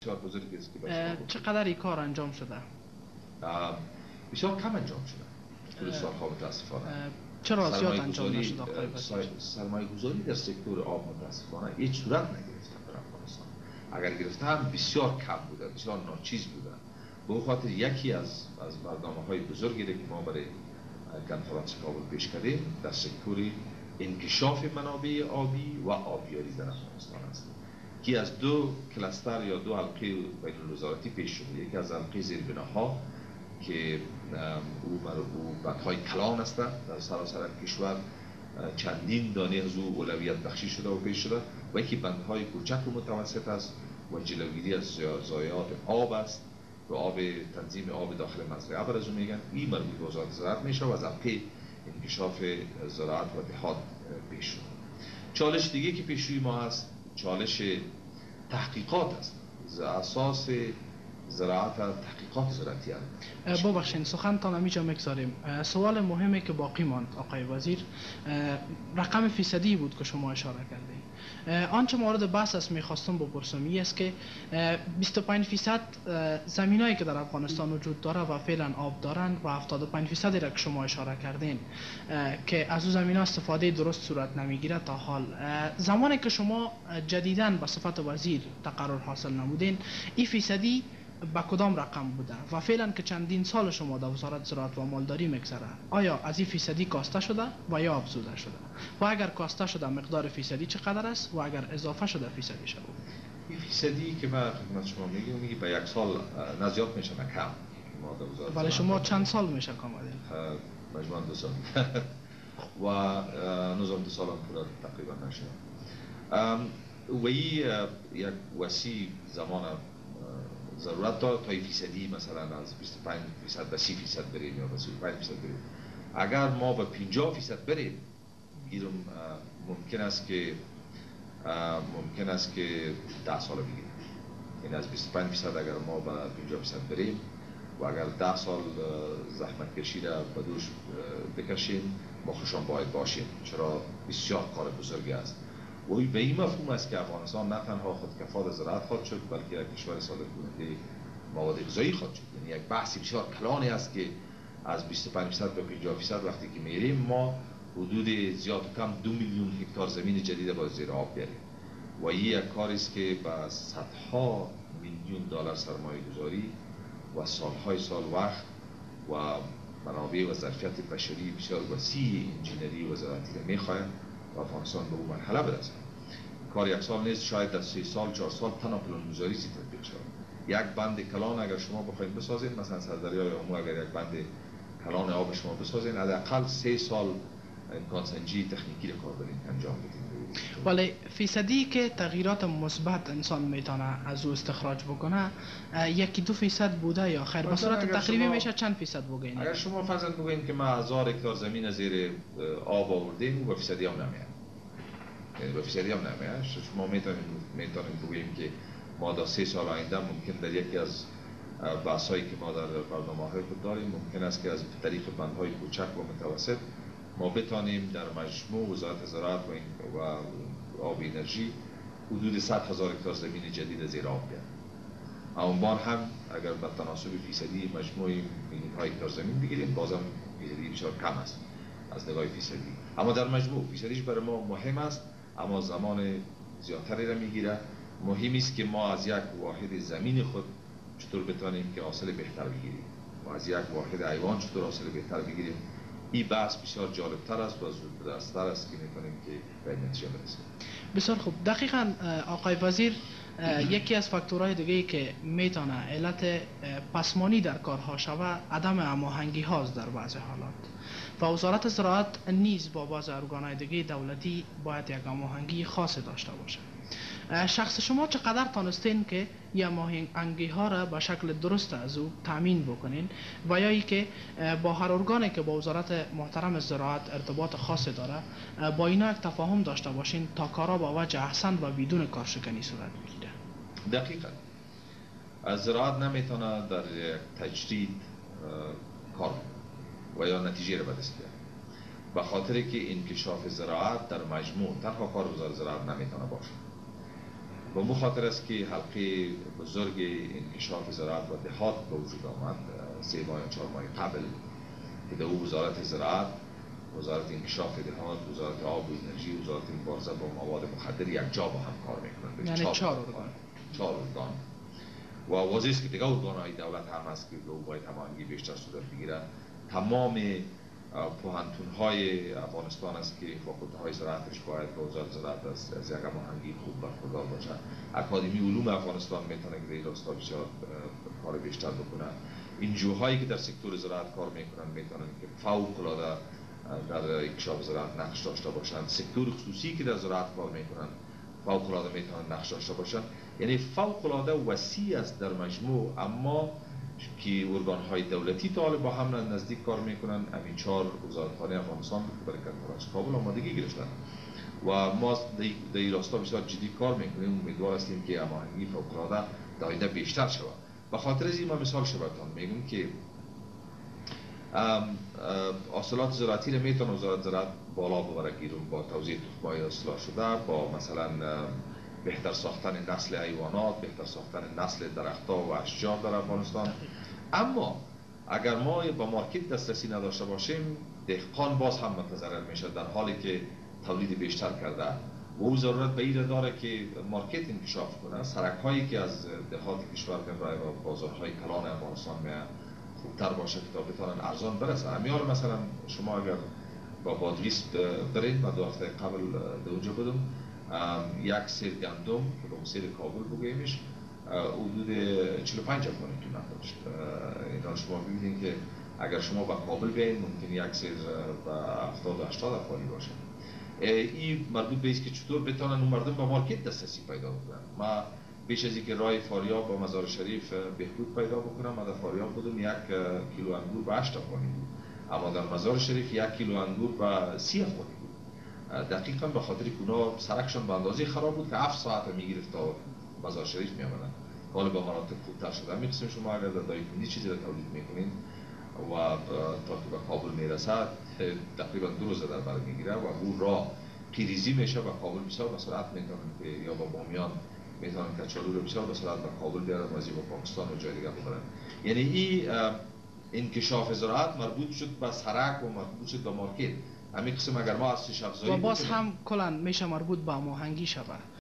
بسیار بزرگی است که به شما گفتم. چقدر این کار انجام شده؟ بسیار کم انجام شده طول سالها متاسفانه. چرا زیاد انجام نشد آقای وزیر؟ سرمایه گذاری در سکتور آب متاسفانه هیچ صورت نگرفته در افغانستان. اگر گرفته هم بسیار کم بوده، بسیار ناچیز بوده. به خاطر یکی از برنامه‌های بزرگی که ما برای کنفرانس کابل پیش کردیم در سکتور انکشاف منابع آبی و آبیاری در افغانستان است که از دو کلاستر یا دو حلقه بین الوزارتی پیش شده. یکی از حلقه زیربناها که او بندهای کلان است در سراسر کشور، چندین دانه از او اولویت بخشی شده و پیش شده، و یکی بندهای کوچک و متوسط است و جلوگیری از ضایعات آب است و آب تنظیم آب داخل مزرعه بر از اون میگن. این مربوط به وزارت زراعت میشه و از حلقه انکشاف زراعت و دهات پیش شده. چالش دیگه که پیش روی ما هست چالش تحقیقات است. اساس زراعت تحقیقات زراعتی است. ببخشید سخنتان همیجا میگذاریم. سوال مهمی که باقی ماند آقای وزیر رقم فیصدی بود که شما اشاره کردید. آنچه مورد بحث است میخواستم بپرسم این است که 25% زمینایی که در افغانستان وجود داره و فعلا آب دارند و 75% را که شما اشاره کردین که از او زمین‌ها استفاده درست صورت نمیگیره تا حال. زمانی که شما جدیداً به صفت وزیر تقرر حاصل نمودین، این فیصدی با کدام رقم بوده و فعلا که چندین سال شما در وزارت زراعت و مالداری میگذره، آیا از این فیصدی کاسته شده و یا افزوده شده؟ و اگر کاسته شده مقدار فیصدی چقدر است و اگر اضافه شده فیصدی شده؟ این فیصدی که من خدمت شما میگم به یک سال نه زیاد میشه نه کم. ما در وزارت ولی شما چند سال میشه کم آمدین؟ مجموعاً 2 سال و نظام 2 سال هم پورا تقریبا نشده و این یک وسیع زمان ضرورت داره تا فیصدی مثلا از 25% به 30% بریم یا به 35% بریم. اگر ما به 50% بریم گیرم ممکن است که 10 سال بگیریم. این از 25% اگر ما به 50% بریم و اگر 10 سال زحمت کشی را به دوش بکشیم ما خوشان باید باشیم، چرا بسیار کار بزرگی است. و به این مفهوم است که افغانستان نه تنها خودکفا زراعت خواهد شد بلکه یک کشور صادر کننده مواد غذایی خواهد شد. یعنی یک بحث بسیار کلانی است که از 25% به 50% وقتی که میریم ما حدود زیاد و کم 2 میلیون هکتار زمین جدید باید زیر آب بیاریم و این یک کاری است که با صدها میلیون دلار سرمایه گذاری و سالهای سال وقت و منابع و ظرفیت بشری بسیار وسیع انجینری و زراعتی میخواهند و افغانستان به اون مرحله برسه. کار یک سال نیست، شاید در 3 سال 4 سال تنها پلانگذاری تطبیق شود. یک بند کلان اگر شما بخواید بسازین، مثلا سردریای امو اگر یک بند کلان آب شما بسازین، حداقل 3 سال امکان سنجی تکنیکی را کاربرین انجام بدین. ولی فیصدی که تغییرات مثبت انسان میتونه از او استخراج بکنه 1-2% بوده یا خیر به صورت تقریبی میشه چند فیصد بگین؟ اگر شما فرضاً بگین که ما 1000 هکتار زمین زیر آب آوردیم و به فیصدی هم نمیاد، یعنی به فیصدی هم نمیاد، شما میتونیم بگیم که ما در 3 سال آینده ممکن در یکی از بحثایی که ما در برنامه‌های خود داریم ممکن است که از طریق بندهای کوچک و متوسط ما بتانیم در مجموع وزارت زراعت و آب انرژی حدود 100,000 هکتار زمین جدید زیر آب بیاریم. اون بار هم اگر به تناسب فیصدی مجموع میلیون‌های هکتار زمین بگیریم بازم فیصدی بسیار کم است از نگاه فیصدی، اما در مجموع فیصدیش برای ما مهم است، اما زمان زیادتری را میگیره. مهم است که ما از یک واحد زمین خود چطور بتانیم که حاصل بهتر بگیریم و از یک واحد حیوان چطور حاصل بهتر بگیریم. این بحث بسیار جالبتر است و زودرستر است که میتونیم که به نتیجه برسیم. بسیار خوب. دقیقاً آقای وزیر یکی از فاکتورهای دیگه‌ای که میتونه علت پسمانی در کارها شود عدم هماهنگی هاست در بعض حالات و وزارت زراعت نیز با بعض ارگان‌های دیگه دولتی باید یک هماهنگی خاص داشته باشه. شخص شما چقدر تانستین که یا هماهنگی ها را به شکل درست از او تامین بکنین و یا ای که با هر ارگانی که با وزارت محترم زراعت ارتباط خاص داره با اینا یک تفاهم داشته باشین تا کارا با وجه احسن و بدون کارشکنی صورت بگیره؟ دقیقاً از زراعت نمیتونه در تجدید کار و یا نتیجه را به دست بیاره، به خاطر که انکشاف زراعت در مجموع تنها کار وزارت زراعت نمیتونه باشه. به مو خاطر است که حلقه بزرگ انکشاف زراعت و دهات به وجود آمد 3 ماه یا 4 ماه قبل که در وزارت زراعت، وزارت انکشاف دهات، وزارت آب و انرژی، وزارت مبارزه با مواد مخدر یک جا با هم کار میکنند. یعنی 4 ارگان. 4 ارگان. و واضح است که دیگه ارگان‌های دولت هم هست که باید هماهنگی بیشتر صورت بگیره. تمام پوهنتون‌های افغانستان است که فاکولته‌های زراعتش باید با وزارت زراعت از یک هماهنگی خوب برخوردار باشه. اکادمی علوم افغانستان میتونه که در این راستا بسیار کار بیشتر بکنه. NGO-هایی که در سکتور زراعت کار میکنن میتونن که فوق‌العاده در انکشاف زراعت نقش داشته باشند. سکتور خصوصی که در زراعت کار میکنن فوق‌العاده میتونن نقش داشته باشند. یعنی فوق‌العاده وسیع است در مجموع، اما که ارگان‌های دولتی تا با هم نزدیک کار میکنن. همین 4 وزارتخانه افغانستان برای کنترل از کابل آمادگی گرفتن و ما در این راستا بسیار جدی کار میکنیم. امیدوار هستیم که هماهنگی فوق‌العاده در آینده بیشتر شود. به خاطر از این ما مثال شبتان میگم که حاصلات زراعتی را میتونه وزارت زراعت بالا ببره گیرون با توزیع تخم‌های اصلاح شده، با مثلا بهتر ساختن نسل حیوانات، بهتر ساختن نسل درخت‌ها و اشجار در افغانستان. اما اگر ما با مارکت دسترسی نداشته باشیم، دهقان باز هم متضرر میشه در حالی که تولید بیشتر کرده و او ضرورت به این داره که مارکت انکشاف کنه. سرک‌هایی که از دهات کشور میبره و بازارهای کلان افغانستان خوبتر باشه که تا بتونن ارزان برسه. همیار مثلا شما اگر با بادغیس برید، من 2 هفته قبل در اونجا بودم، یک سیر گندم که به سیر کابل بگویمش حدود 45 افغانی قیمت داشت. اینا شما ببینید که اگر شما با کابل بیاین ممکن یک سیر با 70-80 افغانی باشه. این مربوط به است که چطور بتونن اون مردم به مارکت دسترسی پیدا کنن. ما بیش از اینکه راه فاریاب با مزار شریف بهبود پیدا بکنم، من در فاریاب بودم 1 کیلو انگور به 8 افغانی بود، اما در مزار شریف 1 کیلو انگور به 30 افغانی بود. دقیقاً به خاطر که اونا سرکشون به اندازه خراب بود که 7 ساعت میگرفت تا مزار شریف میامدن. حالا به مراتب خوبتر شده. می‌خواستیم شما اگر در دایکنی چیزی را تولید میکنین و تا که به کابل میرسد تقریبا 2 روز در بر میگیره و اون راه پیریزی میشه و کابل بسیار به سرعت میتونن که یا با بامیان میتونن کچالو رو بسیار به سرعت به کابل بیارن و از با پاکستان و جای دیگه ببرن. یعنی این انکشاف زراعت مربوط شد به سرک و مربوط شد به مارکت. همین قسم اگر ما از افزایی و باز هم کلا میشه مربوط به هماهنگی شود.